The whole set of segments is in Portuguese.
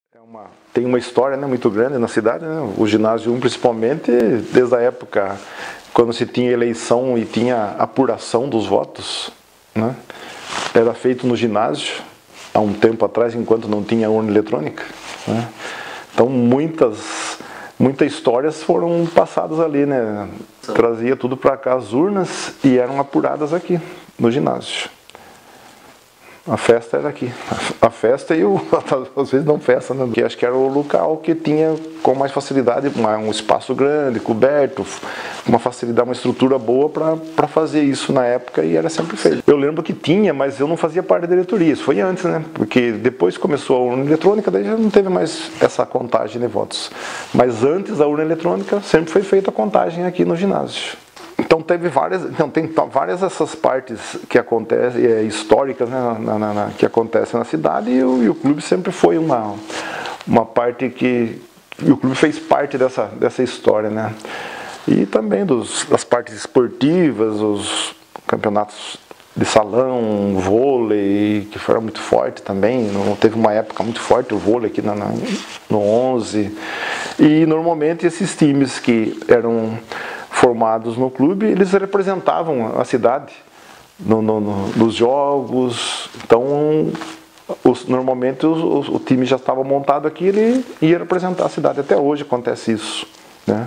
Tem uma história, né, muito grande na cidade, né? O ginásio 1 principalmente, desde a época quando se tinha eleição e tinha apuração dos votos, né? Era feito no ginásio, há um tempo atrás, enquanto não tinha urna eletrônica, né? Então muitas histórias foram passadas ali, né? Trazia tudo para cá as urnas e eram apuradas aqui no ginásio. A festa era aqui. A festa e às vezes não festa, né? Porque acho que era o local que tinha com mais facilidade, um espaço grande, coberto, uma facilidade, uma estrutura boa para fazer isso na época, e era sempre feito. Eu lembro que tinha, mas eu não fazia parte da diretoria, isso foi antes, né? Porque depois começou a urna eletrônica, daí já não teve mais essa contagem de votos. Mas antes da urna eletrônica sempre foi feita a contagem aqui no ginásio. Então tem várias dessas partes que acontecem, históricas, né, que acontecem na cidade, e o clube sempre foi uma parte que... E o clube fez parte dessa história, né? E também das partes esportivas, os campeonatos de salão, vôlei, que foram muito forte também. Teve uma época muito forte o vôlei aqui no 11. E normalmente esses times que eram formados no clube, eles representavam a cidade nos jogos. Então normalmente o time já estava montado aqui, ele ia representar a cidade. Até hoje acontece isso, né?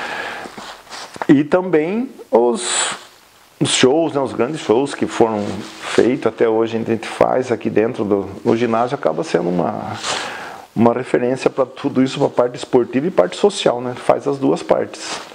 E também os shows, né, os grandes shows que foram feitos, até hoje a gente faz aqui dentro do ginásio, acaba sendo uma referência para tudo isso, para a parte esportiva e parte social, né? Faz as duas partes.